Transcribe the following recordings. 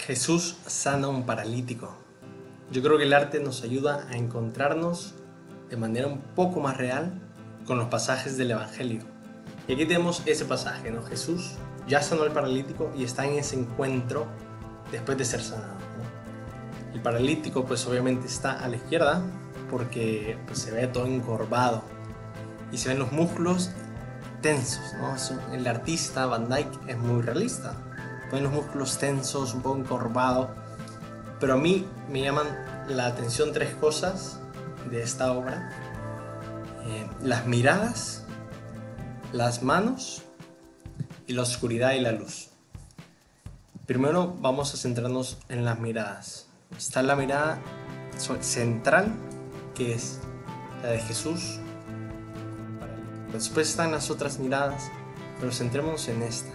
Jesús sana a un paralítico. Yo creo que el arte nos ayuda a encontrarnos de manera un poco más real con los pasajes del Evangelio. Y aquí tenemos ese pasaje, ¿no? Jesús ya sanó al paralítico y está en ese encuentro después de ser sanado, ¿no? El paralítico pues obviamente está a la izquierda porque pues, se ve todo encorvado y se ven los músculos tensos, ¿no? El artista Van Dyck es muy realista. Ponen los músculos tensos, un poco encorvados. Pero a mí me llaman la atención tres cosas de esta obra. Las miradas, las manos y la oscuridad y la luz. Primero vamos a centrarnos en las miradas. Está la mirada central, que es la de Jesús. Después están las otras miradas, pero centrémonos en esta.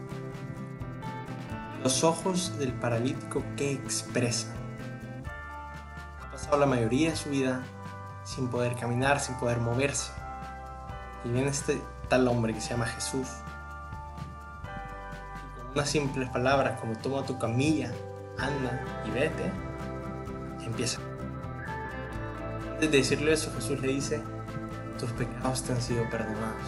Los ojos del paralítico, ¿qué expresan? Ha pasado la mayoría de su vida sin poder caminar, sin poder moverse. Y viene este tal hombre que se llama Jesús. Y con unas simples palabras como toma tu camilla, anda y vete, empieza. Antes de decirle eso, Jesús le dice, tus pecados te han sido perdonados.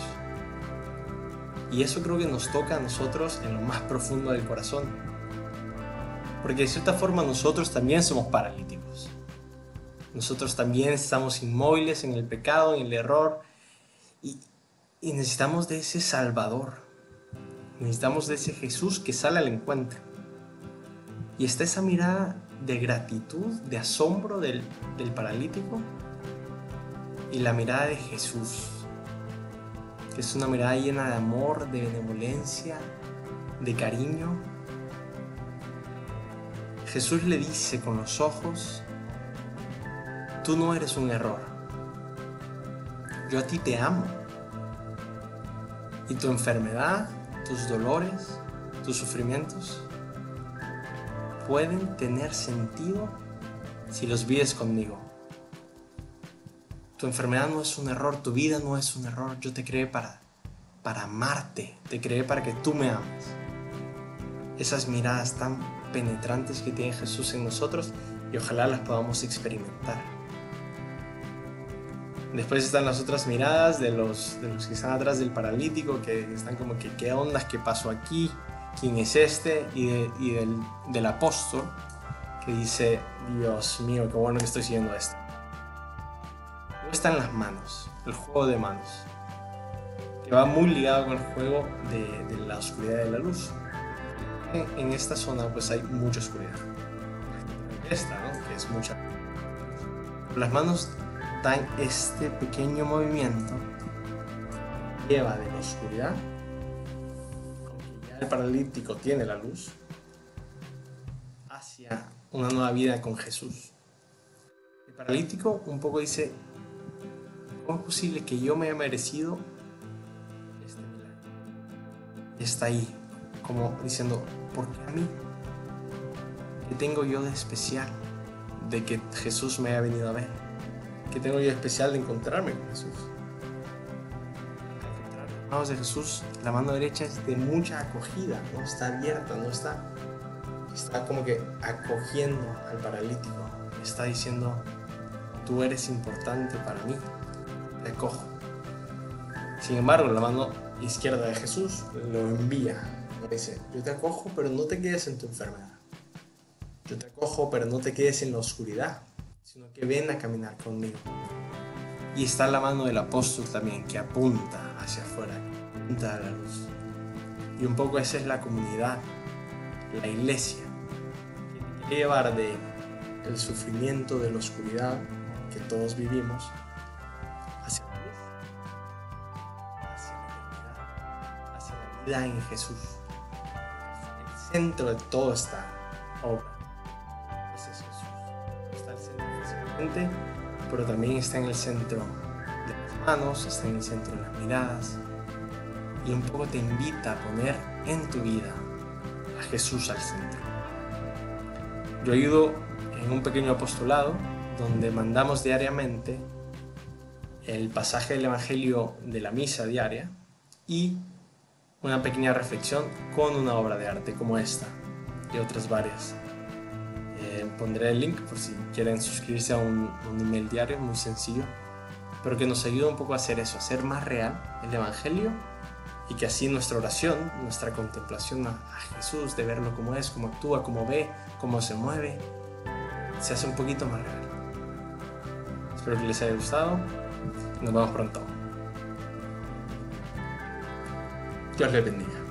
Y eso creo que nos toca a nosotros en lo más profundo del corazón. Porque de cierta forma nosotros también somos paralíticos. Nosotros también estamos inmóviles en el pecado, en el error. Y necesitamos de ese Salvador. Necesitamos de ese Jesús que sale al encuentro. Y está esa mirada de gratitud, de asombro del paralítico. Y la mirada de Jesús, que es una mirada llena de amor, de benevolencia, de cariño. Jesús le dice con los ojos, tú no eres un error, yo a ti te amo. Y tu enfermedad, tus dolores, tus sufrimientos pueden tener sentido si los vives conmigo. Tu enfermedad no es un error, tu vida no es un error. Yo te creé para amarte, te creé para que tú me ames. Esas miradas tan penetrantes que tiene Jesús en nosotros y ojalá las podamos experimentar. Después están las otras miradas de los que están atrás del paralítico, que están como que ¿qué ondas? ¿Qué pasó aquí? ¿Quién es este? Y del apóstol que dice, Dios mío, qué bueno que estoy siguiendo esto. Están las manos, el juego de manos, que va muy ligado con el juego de la oscuridad y de la luz. En esta zona pues hay mucha oscuridad. Esta, ¿no? Que es mucha. Las manos dan este pequeño movimiento, lleva de la oscuridad, aunque ya el paralítico tiene la luz, hacia una nueva vida con Jesús. El paralítico un poco dice, ¿cómo es posible que yo me haya merecido este milagro? Y está ahí, como diciendo, ¿por qué a mí? ¿Qué tengo yo de especial de que Jesús me haya venido a ver? ¿Qué tengo yo de especial de encontrarme con Jesús? Al encontrar las manos de Jesús, la mano derecha es de mucha acogida, no está abierta, no está como que acogiendo al paralítico. Está diciendo, tú eres importante para mí. Te acojo. Sin embargo, la mano izquierda de Jesús lo envía. Dice, yo te acojo, pero no te quedes en tu enfermedad. Yo te acojo, pero no te quedes en la oscuridad, sino que ven a caminar conmigo. Y está la mano del apóstol también, que apunta hacia afuera, apunta a la luz. Y un poco esa es la comunidad, la iglesia, que quiere llevar del sufrimiento, de la oscuridad que todos vivimos, hacia la luz, hacia la eternidad, hacia la vida en Jesús. El centro de toda esta obra es Jesús. Está en el centro físicamente, pero también está en el centro de las manos, está en el centro de las miradas, y un poco te invita a poner en tu vida a Jesús al centro. Yo ayudo en un pequeño apostolado donde mandamos diariamente el pasaje del Evangelio de la misa diaria y una pequeña reflexión con una obra de arte como esta y otras varias. Pondré el link por si quieren suscribirse a un email diario, muy sencillo, pero que nos ayuda un poco a hacer eso, a hacer más real el Evangelio, y que así nuestra oración, nuestra contemplación a Jesús, de verlo como es, cómo actúa, cómo ve, cómo se mueve, se hace un poquito más real. Espero que les haya gustado. Nos vemos pronto. Dios les bendiga.